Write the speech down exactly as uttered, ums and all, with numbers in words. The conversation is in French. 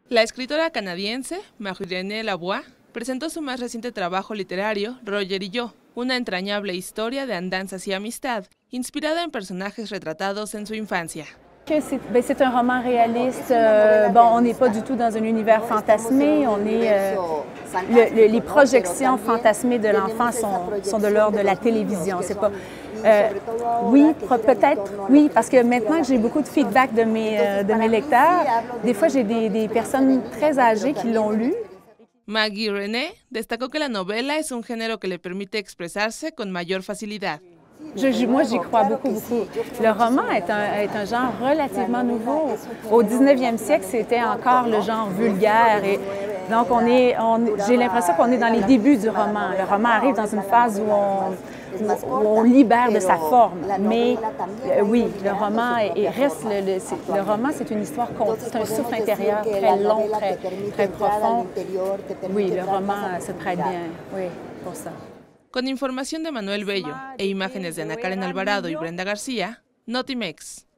La escritora canadiense Marie-Renée Lavoie presentó su más reciente trabajo literario, Roger y yo, una entrañable historia de andanzas y amistad, inspirada en personajes retratados en su infancia. C'est un roman réaliste. Euh, bon, on n'est pas du tout dans un univers fantasmé. On est, euh, le, le, les projections fantasmées de l'enfant sont, sont de l'ordre de la télévision. C'est pas. Euh, oui, peut-être, oui, parce que maintenant que j'ai beaucoup de feedback de mes, euh, de mes lecteurs, des fois j'ai des, des personnes très âgées qui l'ont lu. Marie-Renée destacó que la novela es un género que le permite expresarse con mayor facilidad. Je, moi, j'y crois beaucoup, beaucoup. Le roman est un, est un genre relativement nouveau. Au dix-neuvième siècle, c'était encore le genre vulgaire. Et donc, on est, on, j'ai l'impression qu'on est dans les débuts du roman. Le roman arrive dans une phase où on, où on libère de sa forme. Mais euh, oui, le roman et reste le, le, le roman, c'est une histoire, c'est un souffle intérieur très long, très, très profond. Oui, le roman se prête bien, oui, pour ça. Con información de Manuel Bello e imágenes de Ana Karen Alvarado y Brenda García, Notimex.